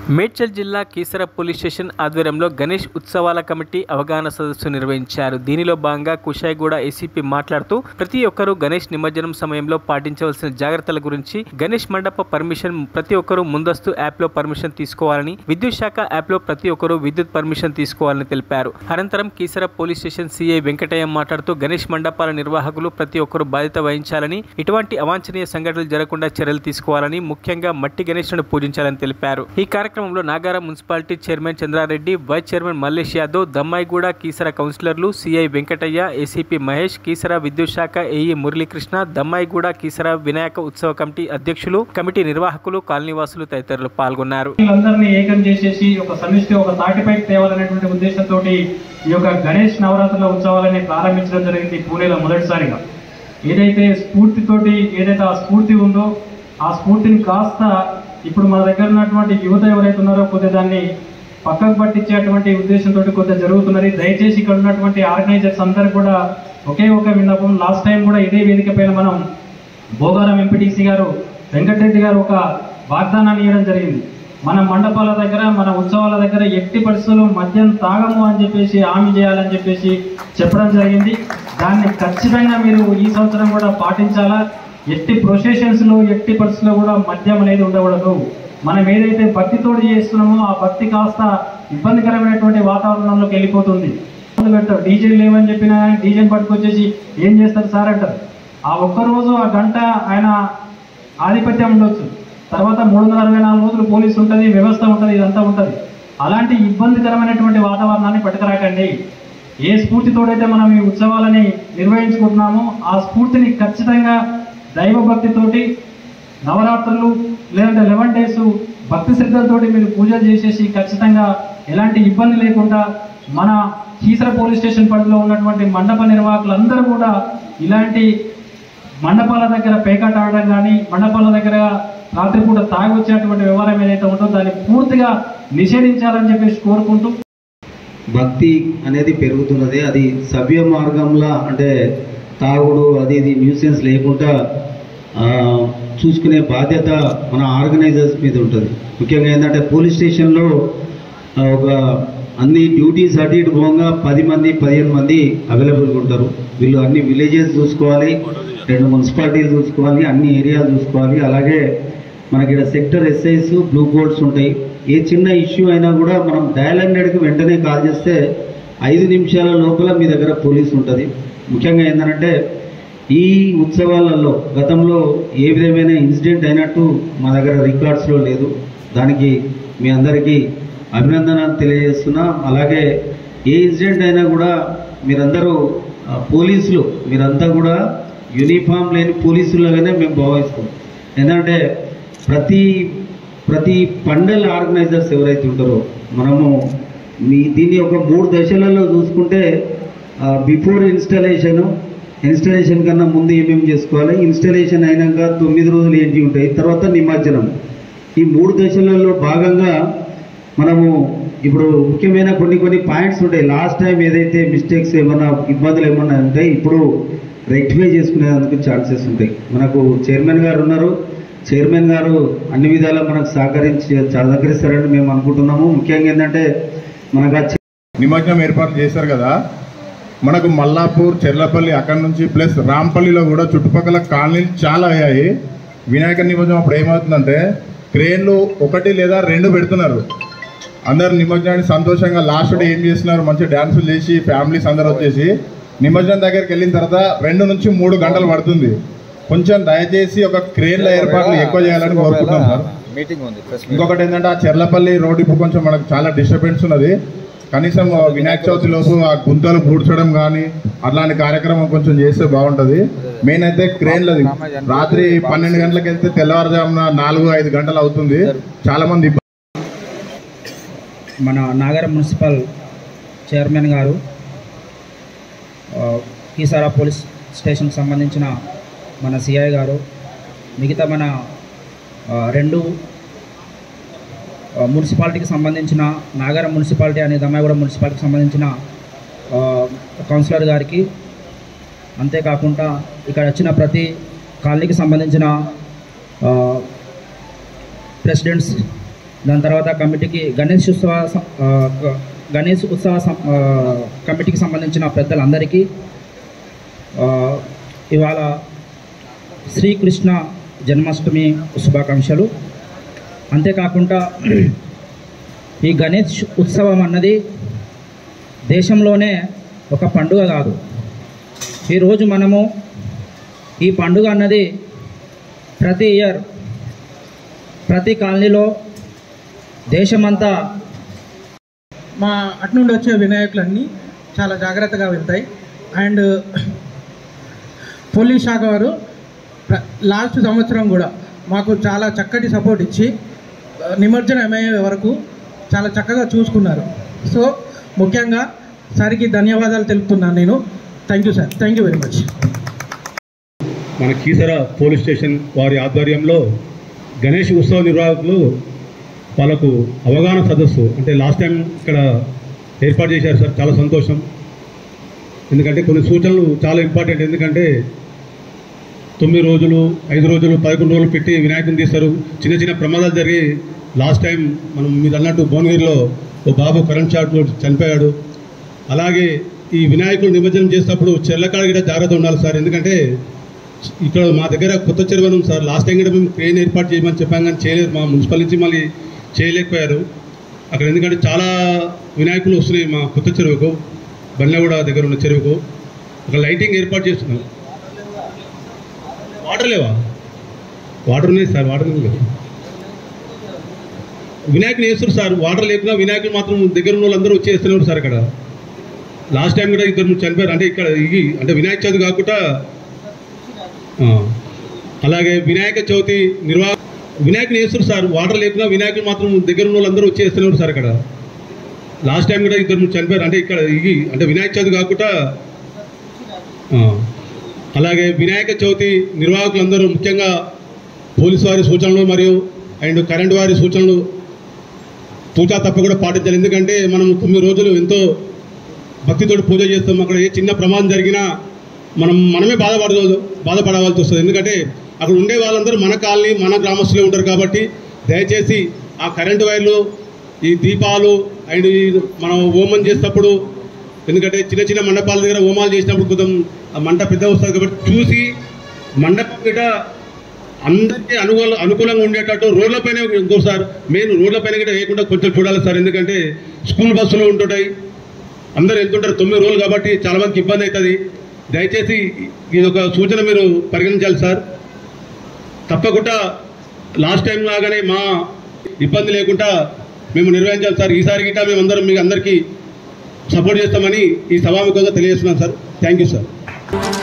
మేడ్చల్ జిల్లా Keesara police station ఆధ్వర్యంలో గణేష్ ఉత్సవాల కమిటీ అవగాహన సదస్సు నిర్వహించారు. దీనిలో భాగంగా కుషాయిగూడ ఏసీపీ మాట్లాడుతూ ప్రతి ఒక్కరూ గణేష్ నిమజ్జనం సమయంలో పాటించవలసిన జాగ్రత్తల గురించి, గణేష్ మండప పర్మిషన్ ప్రతి ఒక్కరూ ముందస్తు యాప్లో పర్మిషన్ తీసుకోవాలని, విద్యుత్ శాఖ యాప్లో ప్రతి ఒక్కరూ విద్యుత్ పర్మిషన్ తీసుకోవాలని తెలిపారు. అనంతరం Keesara police station CI Venkataiah మాట్లాడుతూ గణేష్ మండపాల నిర్వాహకులు ప్రతి ఒక్కరూ బాధ్యత వహించాలని, ఇటువంటి అవాంఛనీయ సంఘటనలు జరగకుండా చర్యలు తీసుకోవాలని, ముఖ్యంగా మట్టి గణేష్ను పూజించాలని తెలిపారు. ఈ కార్యక్రమంలో Nagaram municipality chairman Chandrareddy, vice chairman Mallesh Yadav, Dammaiguda Keesara కౌన్సిలర్లు, సిఐ వెంకటయ్య, ఏసీపీ మహేష్, కీసర విద్యుత్ శాఖ ఏఈ మురళీకృష్ణ, దమ్మాయిగూడ కీసర వినాయక ఉత్సవ కమిటీ అధ్యక్షులు, కమిటీ నిర్వాహకులు, కాలనీవాసులు తదితరులు పాల్గొన్నారు. ఏకం చేసేసి ఒక సమిష్టి ఒక తాటిపైకి తేవాలనేటువంటి ఉద్దేశంతో ఈ యొక్క గణేష్ నవరాత్రుల ఉత్సవాలని ప్రారంభించడం జరిగింది పూణేలో మొదటిసారిగా. ఏదైతే స్ఫూర్తితోటి ఏదైతే ఆ స్ఫూర్తి ఉందో ఆ స్ఫూర్తిని కాస్త ఇప్పుడు మన దగ్గర ఉన్నటువంటి యువత ఎవరైతే ఉన్నారో కొద్దిగా దాన్ని పక్కకు పట్టించేటువంటి ఉద్దేశంతో కొద్దిగా జరుగుతున్నది. దయచేసి ఇక్కడ ఉన్నటువంటి ఆర్గనైజర్స్ అందరూ కూడా ఒకే ఒక విన్నపం. లాస్ట్ టైం కూడా ఇదే వేదిక పైన మనం భోగారం ఎంపీటీసీ గారు వెంకటరెడ్డి గారు ఒక వాగ్దానాన్ని ఇవ్వడం జరిగింది. మన మండపాల దగ్గర మన ఉత్సవాల దగ్గర ఎట్టి పరిస్థితుల్లో మద్యం తాగము అని చెప్పేసి హామీ చేయాలని చెప్పేసి చెప్పడం జరిగింది. దాన్ని ఖచ్చితంగా మీరు ఈ సంవత్సరం కూడా పాటించాలా. ఎట్టి ప్రొసెషన్స్లో ఎట్టి పరిస్థితుల్లో కూడా మద్యం అనేది ఉండకూడదు. మనం ఏదైతే భక్తితోటి చేస్తున్నామో ఆ భక్తి కాస్త ఇబ్బందికరమైనటువంటి వాతావరణంలోకి వెళ్ళిపోతుంది. డీజే లేవని చెప్పినా కానీ డీజేని పట్టుకొచ్చేసి ఏం చేస్తారు సార్ అంటారు. ఆ ఒక్కరోజు ఆ గంట ఆయన ఆధిపత్యం ఉండొచ్చు, తర్వాత 364 రోజులు పోలీసు ఉంటుంది, వ్యవస్థ ఉంటుంది, ఇదంతా ఉంటుంది. అలాంటి ఇబ్బందికరమైనటువంటి వాతావరణాన్ని పట్టుకురాకండి. ఏ స్ఫూర్తితోడైతే మనం ఈ ఉత్సవాలని నిర్వహించుకుంటున్నామో ఆ స్ఫూర్తిని ఖచ్చితంగా దైవభక్తితోటి నవరాత్రులు లేదంటే 11 days భక్తి శ్రద్ధలతోటి మీరు పూజలు చేసేసి ఖచ్చితంగా ఎలాంటి ఇబ్బంది లేకుండా మన కీసర పోలీస్ స్టేషన్ పరిధిలో ఉన్నటువంటి మండప నిర్వాహకులందరూ కూడా ఇలాంటి మండపాల దగ్గర పేకాట ఆడడం కానీ, మండపాల దగ్గర రాత్రిపూట తాగి వచ్చేటువంటి వ్యవహారం ఏదైతే ఉంటుందో దాన్ని పూర్తిగా నిషేధించాలని చెప్పేసి కోరుకుంటూ, భక్తి అనేది పెరుగుతున్నది. అది సవ్య మార్గంలో అంటే తాగుడు అది ఇది న్యూసెన్స్ లేకుండా చూసుకునే బాధ్యత మన ఆర్గనైజర్స్ మీద ఉంటుంది. ముఖ్యంగా ఏంటంటే పోలీస్ స్టేషన్లో ఒక అన్ని డ్యూటీస్ అటు ఇటు పోగా 10 మంది 15 మంది అవైలబుల్గా ఉంటారు. వీళ్ళు అన్ని విలేజెస్ చూసుకోవాలి, 2 మున్సిపాలిటీలు చూసుకోవాలి, అన్ని ఏరియాలు చూసుకోవాలి. అలాగే మనకి ఇక్కడ సెక్టర్ ఎస్ఐస్ బ్లూ కోడ్స్ ఉంటాయి. ఏ చిన్న ఇష్యూ అయినా కూడా మనం డయల్ 100కి వెంటనే కాల్ చేస్తే 5 నిమిషాల లోపల మీ దగ్గర పోలీసు ఉంటుంది. ముఖ్యంగా ఏంటంటే ఈ ఉత్సవాలలో గతంలో ఏ విధమైన ఇన్సిడెంట్ అయినట్టు మా దగ్గర రికార్డ్స్లో లేదు. దానికి మీ అందరికీ అభినందనలు తెలియజేస్తున్నా. అలాగే ఏ ఇన్సిడెంట్ అయినా కూడా మీరందరూ పోలీసులు మీరంతా కూడా యూనిఫామ్ లేని పోలీసులుగానే మేము భావిస్తాం. ఎందుకంటే ప్రతి పండల్ ఆర్గనైజర్స్ ఎవరైతే ఉంటారో మనము దీన్ని ఒక 3 దశలలో చూసుకుంటే బిఫోర్ ఇన్స్టలేషన్ కన్నా ముందు ఏమేమి చేసుకోవాలి, ఇన్స్టలేషన్ అయినాక 9 రోజులు ఏంటి ఉంటాయి, తర్వాత నిమజ్జనం. ఈ 3 దశలలో భాగంగా మనము ఇప్పుడు ముఖ్యమైన కొన్ని పాయింట్స్ ఉంటాయి. లాస్ట్ టైం ఏదైతే మిస్టేక్స్ ఏమన్నా ఇబ్బందులు ఏమన్నా ఉంటాయి ఇప్పుడు రెక్టిఫై చేసుకునేందుకు ఛాన్సెస్ ఉంటాయి. మనకు చైర్మన్ గారు ఉన్నారు. చైర్మన్ గారు అన్ని విధాలా మనకు సహకరిస్తారని మేము అనుకుంటున్నాము. ముఖ్యంగా ఏంటంటే మనకు నిమజ్జనం ఏర్పాటు చేశారు కదా, మనకు మల్లాపూర్, చెర్లపల్లి అక్కడి నుంచి ప్లస్ రాంపల్లిలో కూడా చుట్టుపక్కల కాలనీలు చాలా అయ్యాయి. వినాయక నిమజ్జనం అప్పుడు ఏమవుతుందంటే క్రేన్లు 1 లేదా 2 పెడుతున్నారు. అందరు నిమజ్జనాన్ని సంతోషంగా లాస్ట్ డే ఏం చేస్తున్నారు, మంచిగా డ్యాన్సులు చేసి ఫ్యామిలీస్ అందరూ వచ్చేసి నిమజ్జనం దగ్గరికి వెళ్ళిన తర్వాత 2 నుంచి 3 గంటలు పడుతుంది. కొంచెం దయచేసి ఒక క్రేన్ల ఏర్పాట్లు ఎక్కువ చేయాలని కోరుకుంటున్నాం సార్. ఇంకొకటి ఏంటంటే ఆ చెర్లపల్లి రోడ్ ఇప్పుడు కొంచెం మనకు చాలా డిస్టర్బెన్స్ ఉన్నది. కనీసం వినాయక చవితి లోపు ఆ గుంతలు పూడ్చడం కానీ అట్లాంటి కార్యక్రమం కొంచెం చేస్తే బాగుంటుంది. మెయిన్ అయితే క్రేన్లది రాత్రి 12 గంటలకు వెళ్తే తెల్లవారుజామున 4-5 గంటలు అవుతుంది. చాలా మంది మన నాగారం మున్సిపల్ చైర్మన్ గారు, కీసర పోలీస్ స్టేషన్కి సంబంధించిన మన సిఐ గారు, మిగతా మన 2 మున్సిపాలిటీకి సంబంధించిన నాగారం మున్సిపాలిటీ అనే దమ్మాయిగూడ మున్సిపాలిటీకి సంబంధించిన కౌన్సిలర్ గారికి, అంతేకాకుండా ఇక్కడ వచ్చిన ప్రతి కాలనీకి సంబంధించిన ప్రెసిడెంట్స్ దాని తర్వాత కమిటీకి గణేష్ ఉత్సవ కమిటీకి సంబంధించిన పెద్దలందరికీ ఇవాళ శ్రీకృష్ణ జన్మాష్టమి శుభాకాంక్షలు. అంతేకాకుండా ఈ గణేష్ ఉత్సవం అన్నది దేశంలోనే ఒక పండుగ కాదు. ఈరోజు మనము ఈ పండుగ అన్నది ప్రతి ఇయర్ ప్రతి కాలనీలో దేశమంతా మా అటు నుండి వచ్చే వినాయకులన్నీ చాలా జాగ్రత్తగా వెళ్తాయి. అండ్ పోలీస్ శాఖ వారు లాస్ట్ సంవత్సరం కూడా మాకు చాలా చక్కటి సపోర్ట్ ఇచ్చి నిమజ్జనం అయ్యే వరకు చాలా చక్కగా చూసుకున్నారు. సో ముఖ్యంగా సార్కి ధన్యవాదాలు తెలుపుతున్నాను నేను. Thank you sir, thank you very much. మన కీసర పోలీస్ స్టేషన్ వారి ఆధ్వర్యంలో గణేష్ ఉత్సవ నిర్వాహకులు వాళ్ళకు అవగాహన సదస్సు అంటే లాస్ట్ టైం ఇక్కడ ఏర్పాటు చేశారు సార్. చాలా సంతోషం. ఎందుకంటే కొన్ని సూచనలు చాలా ఇంపార్టెంట్. ఎందుకంటే 9 రోజులు 5 రోజులు 11 రోజులు పెట్టి వినాయకుని తీస్తారు. చిన్న చిన్న ప్రమాదాలు జరిగి లాస్ట్ టైం మనం మీరు అన్నట్టు భువనగిరిలో ఓ బాబు కరెంట్ షాట్లో చనిపోయాడు. అలాగే ఈ వినాయకులు నిమజ్జనం చేసేటప్పుడు చెర్లకాడ కూడా జాగ్రత్త ఉండాలి సార్. ఎందుకంటే ఇక్కడ మా దగ్గర కొత్త చెరువు ఉంది సార్. లాస్ట్ టైం కూడా మేము క్రేన్ ఏర్పాటు చేయమని చెప్పాం కానీ చేయలేదు. మా మున్సిపల్ నుంచి మళ్ళీ చేయలేకపోయారు అక్కడ. ఎందుకంటే చాలా వినాయకులు వస్తున్నాయి మా కొత్త చెరువుకు, బండ్లగూడ దగ్గర ఉన్న చెరువుకు. ఒక లైటింగ్ ఏర్పాటు చేస్తున్నాం. వాటర్ లేవా? వాటర్ ఉన్నాయి సార్, వాటర్ ఉంది కదా. వినాయకులు వేస్తారు సార్. వాటర్ లేకున్నా వినాయకులు మాత్రం దగ్గర ఉన్న వాళ్ళందరూ వచ్చి వేస్తున్నారు సార్. ఇక్కడ లాస్ట్ టైం కూడా 2 చనిపోయారు. అంటే ఇక్కడ అంటే వినాయక చవితి కాకుండా అలాగే వినాయక చవితి వినాయకులు వేస్తారు సార్. వాటర్ లేకున్నా వినాయకులు మాత్రం దగ్గర ఉన్న వాళ్ళందరూ వచ్చి వేస్తున్నారు సార్. ఇక్కడ లాస్ట్ టైం కూడా 2 చనిపోయారు. అంటే ఇక్కడ అంటే వినాయక చవితి కాకుండా అలాగే వినాయక చవితి నిర్వాహకులందరూ ముఖ్యంగా పోలీసు వారి సూచనలు మరియు అండ్ కరెంటు వారి సూచనలు పూజా తప్పకుండా పాటించాలి. ఎందుకంటే మనం 9 రోజులు ఎంతో భక్తితో పూజ చేస్తాం. అక్కడ ఏ చిన్న ప్రమాదం జరిగినా మనమే బాధపడవలసి వస్తుంది. ఎందుకంటే అక్కడ ఉండే వాళ్ళందరూ మన కాలనీ మన గ్రామస్తులే ఉంటారు. కాబట్టి దయచేసి ఆ కరెంటు వైర్లు, ఈ దీపాలు అండ్ మనం హోమం చేసేటప్పుడు, ఎందుకంటే చిన్న చిన్న మండపాల దగ్గర హోమాలు చేసినప్పుడు కొంచెం ఆ మంట పెద్ద వస్తుంది. కాబట్టి చూసి మండపం గిట అందరికీ అనుకూలంగా ఉండేటట్టు రోడ్లపైన సార్, మెయిన్ రోడ్లపైన గిట వేయకుండా కొంచెం చూడాలి సార్. ఎందుకంటే స్కూల్ బస్సులు ఉంటుంటాయి, అందరు వెళ్తుంటారు 9 రోజులు కాబట్టి చాలా మందికి ఇబ్బంది అవుతుంది. దయచేసి ఇది ఒక సూచన మీరు పరిగణించాలి సార్. తప్పకుండా లాస్ట్ టైం లాగానే మా ఇబ్బంది లేకుండా మేము నిర్వహించాలి సార్. ఈసారి గిట్ట మేమందరం మీకు అందరికీ సపోర్ట్ చేస్తామని ఈ సభాముఖంగా తెలియజేస్తున్నాం సార్. Thank you sir.